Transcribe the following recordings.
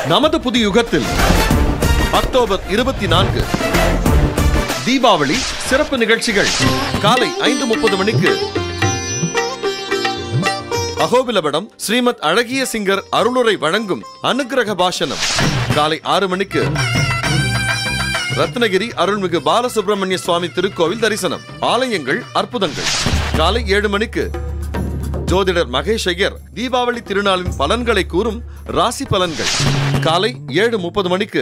நமது புது யுகத்தில் அக்டோபர் 24 தீபாவளி சிறப்பு நிகழ்ச்சிகள் காலை 5:30 மணிக்கு அகோபிலபடம் ஸ்ரீமத் அழகிய சிங்கர் அருளுரை வழங்கும் அனுக்கிரக பாஷனம். காலை 6 மணிக்கு ரத்னகிரி அருள்மிகு பாலசுப்ரமணிய சுவாமி திருக்கோவில் தரிசனம். ஆலயங்கள் அற்புதங்கள். காலை 7 மணிக்கு ஜோதிடர் மகேஷ் ஐயர் தீபாவளி திருநாளின் பலன்களை கூறும் ராசி பலன்கள். காலை 7:30 மணிக்கு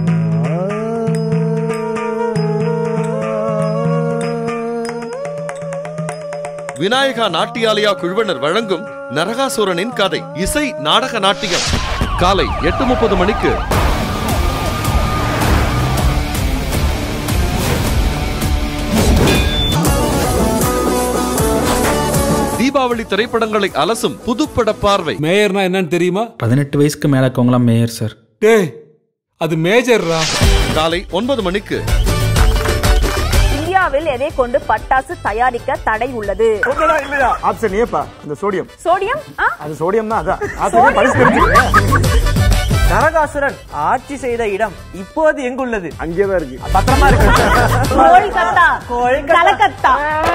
விநாயகா நாட்டியாலயா குழுவினர் வழங்கும் நரகாசுரனின் கதை இசை நாடக நாட்டியம். காலை 8:30 மணிக்கு தீபாவளி திரைப்படங்களை அலசும் புதுப்பட பார்வை. மேயர்னா என்னன்னு தெரியுமா? 18 வயசுக்கு மேல இருக்கவங்களாம் மேயர் சார். டேய், அது மேஜர்ரா. காலை 9 மணிக்கு இந்தியாவில் எதை கொண்டு பட்டாசு தயாரிக்க தடை உள்ளது? ஆப்ஷன் ஏப்பா, அந்த சோடியம். சோடியம்? அது சோடியம் தான். அதான் நரகாசுரன் ஆட்சி செய்த இடம் இப்போது எங்குள்ளது? அங்கேதான் இருக்கு. பத்திரமா இருக்கு. கோல்கத்தா. கலக்கத்தா.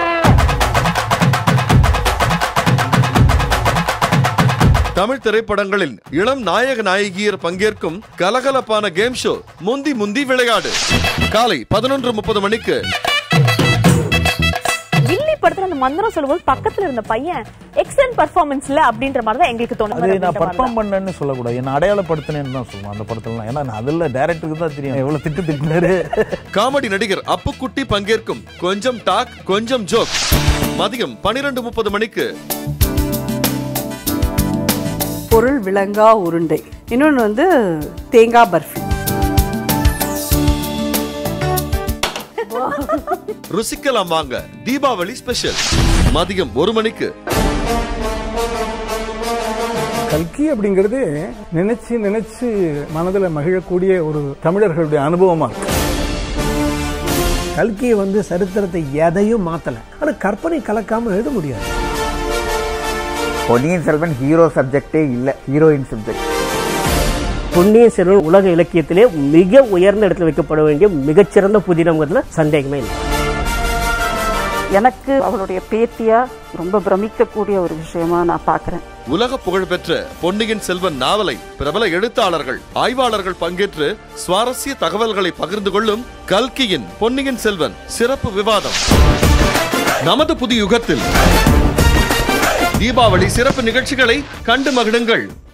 தமிழ் திரைப்படங்களில் இளம் நாயக நாயகியர் பங்கேற்கும் கலகலப்பான கேம் ஷோ முந்தி முந்தி விளையாடு. காலை 11:30 மணிக்கு கில்லி படத்துல அந்த மந்திரம் சொல்லும்போது பக்கத்துல இருந்த பையன் எக்ஸலன்ட் பெர்ஃபார்மன்ஸ்ல அப்படின்ற மாதிரி தான் எங்களுக்கு தோணுது. அது நான் பெர்ஃபார்ம் பண்ணேன்னு சொல்லக்கூடாது, என்ன அடையாளப்படுத்தினேன்னு தான் சொல்லுவேன் அந்த படத்துல. ஏன்னா அதுல டைரக்டருக்கு தான் தெரியும் எவ்வளவு திட்டினாரு. காமெடி நடிகர் அப்புக்குட்டி பங்கேற்கும் கொஞ்சம் டாக் கொஞ்சம் ஜோக். மதியம் 12:30 மணிக்கு பொருள் விளங்கா உருண்டை, இன்னொன்று தேங்காய் பர்ஃபி. ருசிக்கலாம் வாங்க தீபாவளி ஸ்பெஷல். மதியம் 1 மணிக்கு கல்கி அப்படிங்கிறது நினைச்சு நினைச்சு மனதில் மகிழக்கூடிய ஒரு தமிழர்களுடைய அனுபவமா இருக்கு. கல்கியை சரித்திரத்தை எதையும் மாத்தல, ஆனா கற்பனை கலக்காம எழுத முடியாது. பொன்னியின் செல்வன் ஹீரோ சப்ஜெக்டே இல்ல, ஹீரோயின் சப்ஜெக்ட். பொன்னியின் செல்வன் உலக இலக்கியத்திலே மிக உயர்ந்த இடத்துல வைக்கப்பட வேண்டிய மிகச்சிறந்த புதினங்கிறதுல சந்தேகமே இல்லை. எனக்கு அவளுடைய பேத்தியா ரொம்ப பிரமிக்கக்கூடிய ஒரு விஷயமா நான் பாக்குறேன். உலக புகழ்பெற்ற பொன்னியின் செல்வன் நாவலை பிரபல எழுத்தாளர்கள் ஆய்வாளர்கள் பங்கேற்று சுவாரஸ்ய தகவல்களை பகிர்ந்து கொள்ளும் கல்கியின் பொன்னியின் செல்வன் சிறப்பு விவாதம். நமது புது யுகத்தில் தீபாவளி சிறப்பு நிகழ்ச்சிகளை கண்டு மகிழுங்கள்.